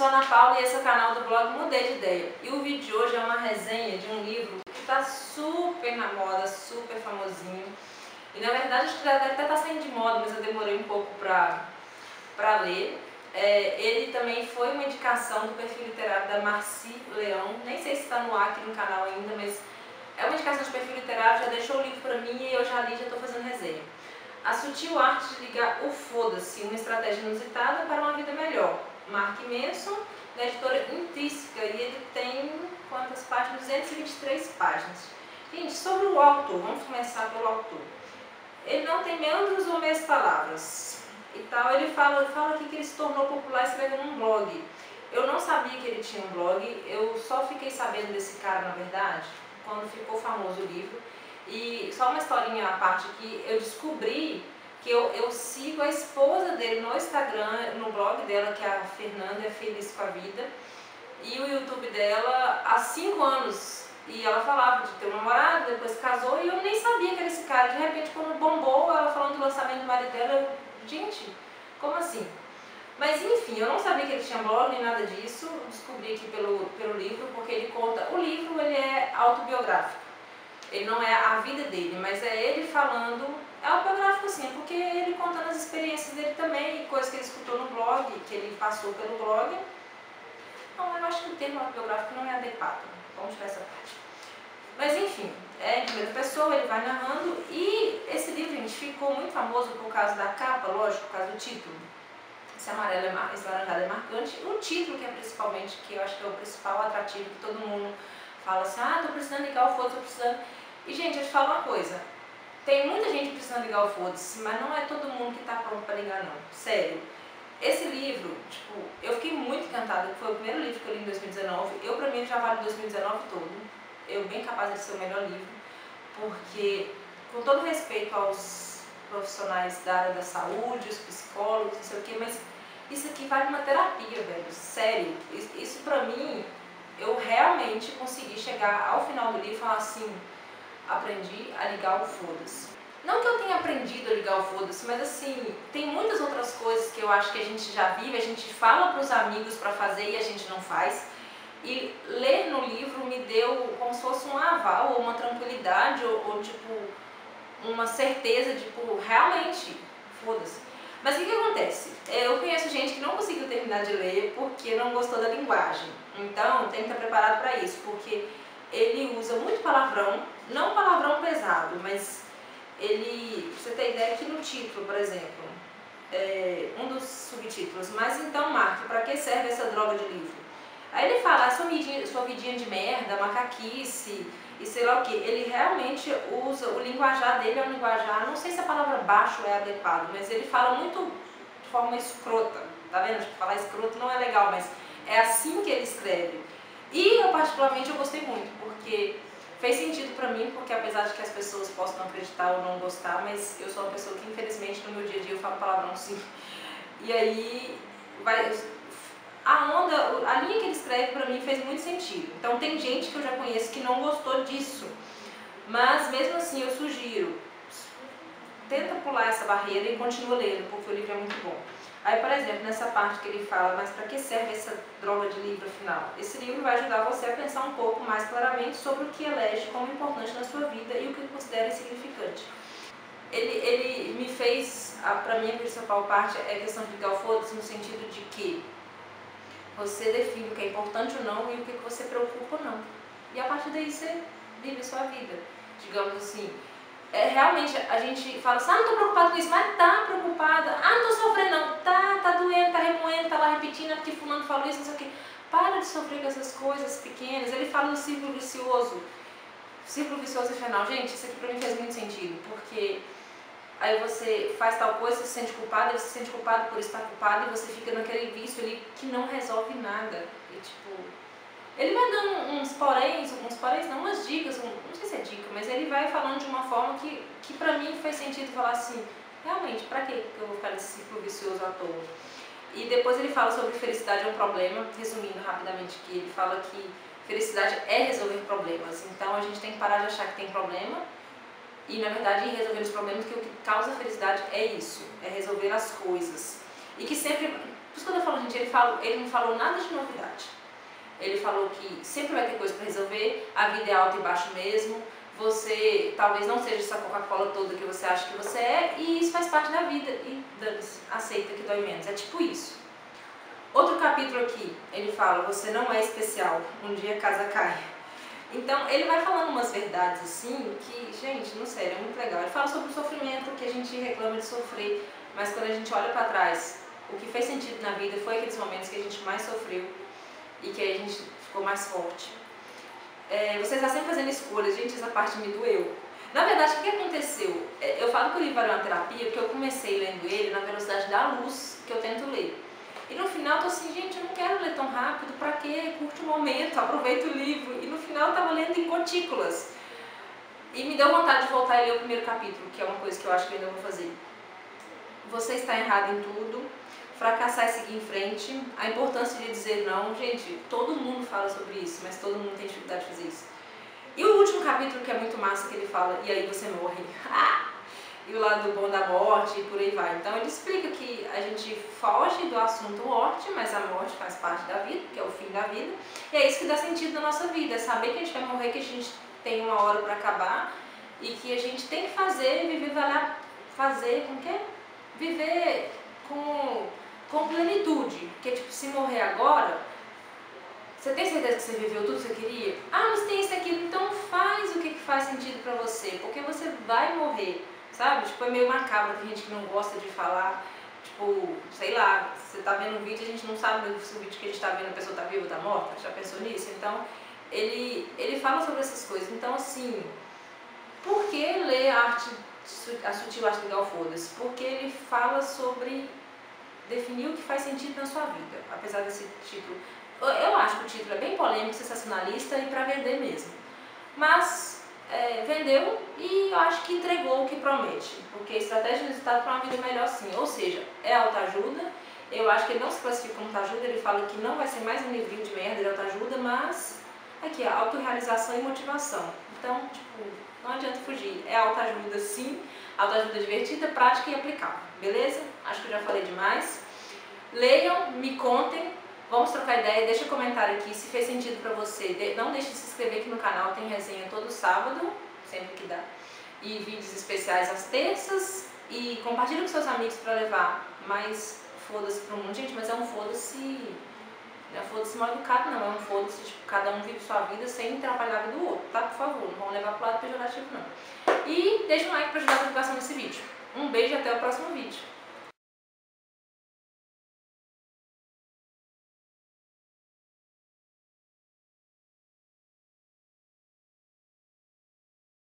sou a Ana Paula e esse é o canal do blog Mudei de Ideia. E o vídeo de hoje é uma resenha de um livro que está super na moda, super famosinho. E na verdade acho que deve até estar saindo de moda, mas eu demorei um pouco para ler. Ele também foi uma indicação do perfil literário da Marci Leão. Nem sei se está no ar aqui no canal ainda, mas é uma indicação de perfil literário, já deixou o livro para mim e eu já li, já estou fazendo resenha. A Sutil Arte de Ligar o Foda-se, uma estratégia inusitada para uma vida melhor. Mark Manson, da editora Intrínseca, e ele tem quantas páginas? 223 páginas. Gente, sobre o autor, vamos começar pelo autor. Ele não tem meandros ou meias palavras e tal. Ele fala aqui que ele se tornou popular escrevendo um blog. Eu não sabia que ele tinha um blog, eu só fiquei sabendo desse cara, na verdade, quando ficou famoso o livro. E só uma historinha à parte aqui, eu descobri que eu sigo a esposa dele no Instagram, no blog dela, que é a Fernanda, é Feliz com a Vida, e o YouTube dela há 5 anos. E ela falava de ter um namorado, depois casou, e eu nem sabia que era esse cara. De repente, quando bombou, ela falando do lançamento do marido dela, eu, gente, como assim? Mas enfim, eu não sabia que ele tinha blog nem nada disso, descobri aqui pelo livro, porque ele conta, o livro ele é autobiográfico. Ele não é a vida dele, mas é ele falando, é autobiográfico sim, porque ele contando as experiências dele também, coisas que ele escutou no blog, que ele passou pelo blog. Não, eu acho que o termo autobiográfico não é adequado, vamos para essa parte. Mas enfim, é em primeira pessoa, ele vai narrando, e esse livro, gente, ficou muito famoso por causa da capa, lógico, por causa do título. Esse amarelo esse laranjado é marcante, o título que é principalmente, que eu acho que é o principal atrativo, que todo mundo fala assim, ah, tô precisando ligar o foda-se, tô precisando... E gente, eu te falo uma coisa, tem muita gente precisando ligar o foda-se, mas não é todo mundo que tá pronto para ligar não, sério. Esse livro, tipo, eu fiquei muito encantada, foi o primeiro livro que eu li em 2019, pra mim já vale 2019 todo, eu bem capaz de ser o melhor livro, porque, com todo respeito aos profissionais da área da saúde, os psicólogos, não sei o que, mas isso aqui vale uma terapia, velho, sério, isso pra mim, eu realmente consegui chegar ao final do livro e falar assim, aprendi a ligar o foda-se. Não que eu tenha aprendido a ligar o foda-se, mas assim, tem muitas outras coisas que eu acho que a gente já vive, a gente fala para os amigos para fazer e a gente não faz. E ler no livro me deu como se fosse um aval, ou uma tranquilidade, ou tipo, uma certeza, tipo, realmente, foda-se. Mas o que acontece? Eu conheço gente que não conseguiu terminar de ler porque não gostou da linguagem. Então, tem que estar preparado para isso, porque ele usa muito palavrão, não palavrão pesado, mas ele, pra você ter ideia que no título, por exemplo, um dos subtítulos, mas então, Mark, para que serve essa droga de livro? Aí ele fala, sua vidinha de merda, macaquice e sei lá o que. Ele realmente usa, o linguajar dele é um linguajar, não sei se a palavra baixo é adequado, mas ele fala muito de forma escrota, tá vendo? Tipo, falar escroto não é legal, mas é assim que ele escreve. E eu particularmente eu gostei muito, porque fez sentido pra mim, porque apesar de que as pessoas possam não acreditar ou não gostar, mas eu sou uma pessoa que infelizmente no meu dia a dia eu falo palavrão sim. E aí, a linha que ele escreve pra mim fez muito sentido. Então tem gente que eu já conheço que não gostou disso, mas mesmo assim eu sugiro, tenta pular essa barreira e continua lendo, porque o livro é muito bom. Aí, por exemplo, nessa parte que ele fala, mas para que serve essa droga de livro afinal? Esse livro vai ajudar você a pensar um pouco mais claramente sobre o que elege como importante na sua vida e o que considera insignificante. Ele me fez, para mim a principal parte é a questão de ligar o foda-se no sentido de que você define o que é importante ou não e o que você preocupa ou não. E a partir daí você vive a sua vida, digamos assim. Realmente a gente fala assim, ah, não tô preocupado com isso, mas tá preocupada, ah, não tô sofrendo não, tá doendo, tá remoendo, tá lá repetindo, porque fulano falou isso, não sei o que. Para de sofrer com essas coisas pequenas. Ele fala do círculo vicioso infernal. Gente, isso aqui pra mim fez muito sentido, porque aí você faz tal coisa, você se sente culpado, você se sente culpado por estar culpado, e você fica naquele vício ali que não resolve nada. E tipo, ele vai dando uns poréns não, umas dicas, não sei se é dica, mas ele vai falando de uma forma que pra mim fez sentido falar assim, realmente, pra que eu vou ficar nesse ciclo vicioso à toa? E depois ele fala sobre felicidade é um problema, resumindo rapidamente que ele fala que felicidade é resolver problemas, então a gente tem que parar de achar que tem problema e na verdade ir resolver os problemas, que o que causa felicidade é isso, é resolver as coisas. E que sempre, Por isso que eu tô falando, gente, ele não falou nada de novidade. Ele falou que sempre vai ter coisa para resolver, a vida é alta e baixa mesmo, você talvez não seja essa Coca-Cola toda que você acha que você é, e isso faz parte da vida, e aceita que dói menos, é tipo isso. Outro capítulo aqui, ele fala, você não é especial, um dia a casa cai. Então, ele vai falando umas verdades assim, que, gente, no sério, é muito legal. Ele fala sobre o sofrimento, que a gente reclama de sofrer, mas quando a gente olha para trás, o que fez sentido na vida foi aqueles momentos que a gente mais sofreu e que a gente ficou mais forte. Você está sempre fazendo escolhas, gente, essa parte me doeu. Na verdade, o que aconteceu? Eu falo que o livro era uma terapia porque eu comecei lendo ele na velocidade da luz que eu tento ler. E no final eu tô assim, gente, eu não quero ler tão rápido, pra quê? Curte o momento, aproveita o livro. E no final eu tava lendo em gotículas. E me deu vontade de voltar e ler o primeiro capítulo, que é uma coisa que eu acho que eu ainda vou fazer. Você está errado em tudo, fracassar e seguir em frente, a importância de dizer não. Gente, todo mundo fala sobre isso, mas todo mundo tem dificuldade de fazer isso. E o último capítulo, que é muito massa, que ele fala, e aí você morre. E o lado bom da morte e por aí vai. Então ele explica que a gente foge do assunto morte, mas a morte faz parte da vida, que é o fim da vida. E é isso que dá sentido na nossa vida, é saber que a gente vai morrer, que a gente tem uma hora para acabar e que a gente tem que fazer, viver viver com plenitude. Porque tipo, se morrer agora, você tem certeza que você viveu tudo que você queria? Ah, mas tem isso e aquilo, então faz o que faz sentido para você, porque você vai morrer. Sabe? Tipo, é meio macabro, tem gente que não gosta de falar, tipo, sei lá, você tá vendo um vídeo e a gente não sabe se o vídeo que a gente tá vendo a pessoa tá viva ou tá morta, já pensou nisso? Então, ele fala sobre essas coisas. Então, assim, por que ler a Sutil Arte Legal Foda-se? Porque ele fala sobre definir o que faz sentido na sua vida, apesar desse título. Eu acho que o título é bem polêmico, sensacionalista e pra vender mesmo. Mas vendeu e eu acho que entregou o que promete, porque estratégia de resultado para uma vida melhor sim, ou seja, é autoajuda. Eu acho que ele não se classifica como autoajuda, ele fala que não vai ser mais um livrinho de merda de autoajuda, mas aqui é autorrealização e motivação. Então, tipo, não adianta fugir, é autoajuda sim, autoajuda divertida, prática e aplicável, beleza? Acho que eu já falei demais. Leiam, me contem. Vamos trocar ideia, deixa um comentário aqui se fez sentido pra você. Não deixe de se inscrever aqui no canal, tem resenha todo sábado, sempre que dá. E vídeos especiais às terças. E compartilha com seus amigos pra levar mais foda-se pro mundo. Gente, mas é um foda-se, não é foda-se mal educado não, é um foda-se, tipo, cada um vive sua vida sem atrapalhar a vida do outro, tá? Por favor, não vamos levar pro lado pejorativo não. E deixa um like pra ajudar a divulgação desse vídeo. Um beijo e até o próximo vídeo.